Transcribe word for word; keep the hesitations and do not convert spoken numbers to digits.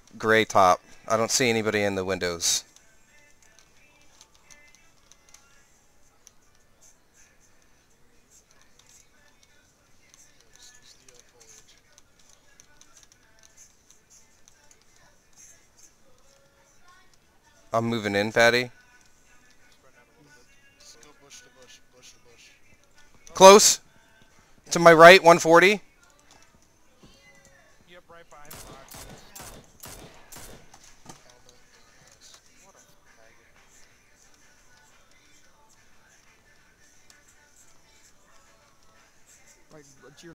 gray top. I don't see anybody in the windows. Seize the uh, foliage. I'm moving in, Patty. Spread out a little bit. Just go bush to bush, bush to bush. Close. To my right, one forty.